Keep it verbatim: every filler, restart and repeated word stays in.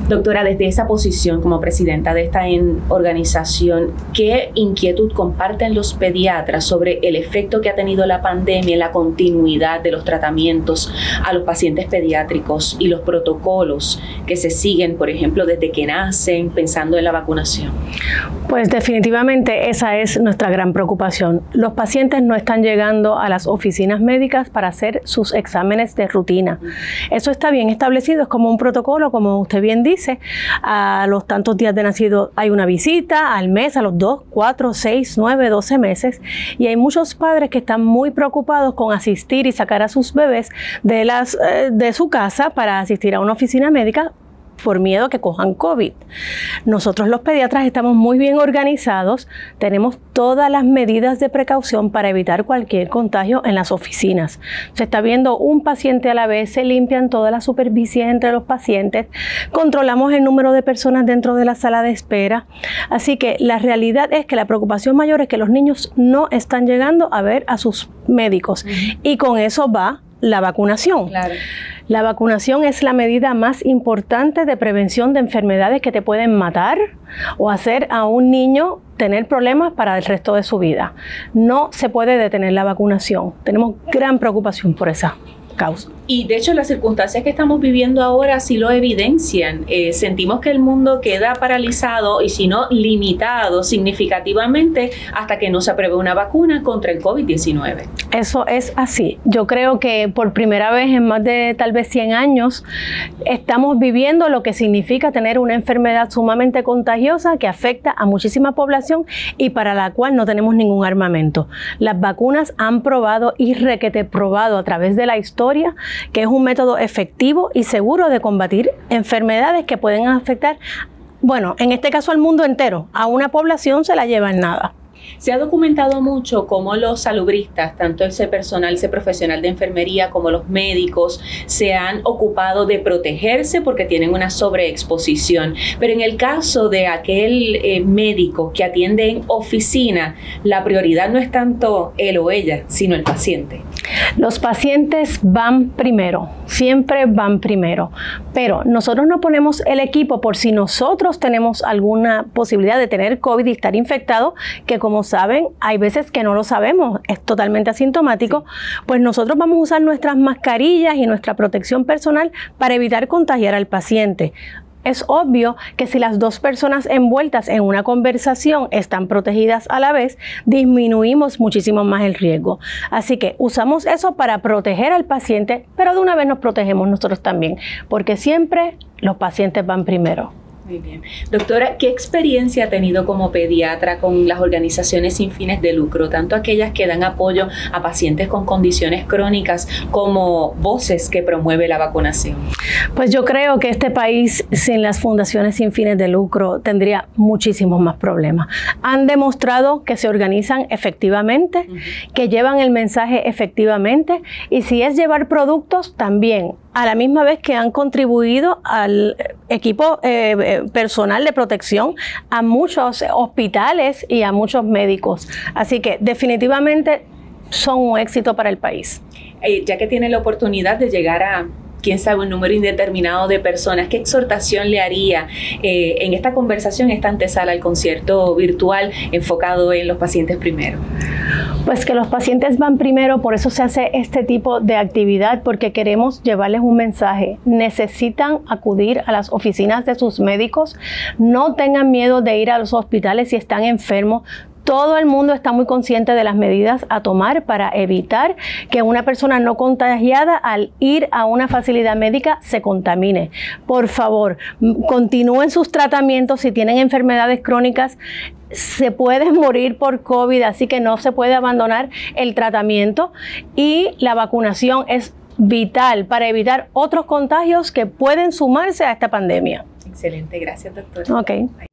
Doctora, desde esa posición como presidenta de esta organización, ¿qué inquietud comparten los pediatras sobre el efecto que ha tenido la pandemia en la continuidad de los tratamientos a los pacientes pediátricos y los protocolos que se siguen, por ejemplo, desde que nacen, pensando en la vacunación? Pues definitivamente esa es nuestra gran preocupación. Los pacientes no están llegando a las oficinas médicas para hacer sus exámenes de rutina. Eso está bien establecido, es como un protocolo, como usted bien dice. A los tantos días de nacido hay una visita, al mes, a los dos, cuatro, seis, nueve, doce meses. Y hay muchos padres que están muy preocupados con asistir y sacar a sus bebés de, las, eh, de su casa para asistir a una oficina médica por miedo a que cojan COVID. Nosotros los pediatras estamos muy bien organizados, tenemos todas las medidas de precaución para evitar cualquier contagio en las oficinas. Se está viendo un paciente a la vez, se limpian todas las superficies entre los pacientes, controlamos el número de personas dentro de la sala de espera. Así que la realidad es que la preocupación mayor es que los niños no están llegando a ver a sus médicos. Uh-huh. Y con eso va la vacunación. Claro. La vacunación es la medida más importante de prevención de enfermedades que te pueden matar o hacer a un niño tener problemas para el resto de su vida. No se puede detener la vacunación. Tenemos gran preocupación por esa causa. Y de hecho las circunstancias que estamos viviendo ahora sí lo evidencian. Eh, sentimos que el mundo queda paralizado y si no limitado significativamente hasta que no se apruebe una vacuna contra el COVID diecinueve. Eso es así. Yo creo que por primera vez en más de tal vez cien años estamos viviendo lo que significa tener una enfermedad sumamente contagiosa que afecta a muchísima población y para la cual no tenemos ningún armamento. Las vacunas han probado y requete probado a través de la historia que es un método efectivo y seguro de combatir enfermedades que pueden afectar, bueno, en este caso al mundo entero. A una población se la lleva en nada. Se ha documentado mucho cómo los salubristas, tanto ese personal, ese profesional de enfermería como los médicos, se han ocupado de protegerse porque tienen una sobreexposición. Pero en el caso de aquel eh, médico que atiende en oficina, la prioridad no es tanto él o ella, sino el paciente. Los pacientes van primero, siempre van primero, pero nosotros no ponemos el equipo por si nosotros tenemos alguna posibilidad de tener COVID y estar infectados, que como saben, hay veces que no lo sabemos, es totalmente asintomático, sí. Pues nosotros vamos a usar nuestras mascarillas y nuestra protección personal para evitar contagiar al paciente. Es obvio que si las dos personas envueltas en una conversación están protegidas a la vez, disminuimos muchísimo más el riesgo. Así que usamos eso para proteger al paciente, pero de una vez nos protegemos nosotros también, porque siempre los pacientes van primero. Muy bien. Doctora, ¿qué experiencia ha tenido como pediatra con las organizaciones sin fines de lucro, tanto aquellas que dan apoyo a pacientes con condiciones crónicas como Voces, que promueve la vacunación? Pues yo creo que este país sin las fundaciones sin fines de lucro tendría muchísimos más problemas. Han demostrado que se organizan efectivamente, uh-huh. que llevan el mensaje efectivamente y si es llevar productos también, a la misma vez que han contribuido al equipo eh, personal de protección, a muchos hospitales y a muchos médicos. Así que definitivamente son un éxito para el país. Eh, ya que tiene la oportunidad de llegar a quién sabe, un número indeterminado de personas, ¿qué exhortación le haría eh, en esta conversación, esta antesala al concierto virtual enfocado en los pacientes primero? Pues que los pacientes van primero, por eso se hace este tipo de actividad, porque queremos llevarles un mensaje. Necesitan acudir a las oficinas de sus médicos, no tengan miedo de ir a los hospitales si están enfermos. Todo el mundo está muy consciente de las medidas a tomar para evitar que una persona no contagiada al ir a una facilidad médica se contamine. Por favor, continúen sus tratamientos si tienen enfermedades crónicas. Se pueden morir por COVID, así que no se puede abandonar el tratamiento y la vacunación es vital para evitar otros contagios que pueden sumarse a esta pandemia. Excelente, gracias doctora. Okay.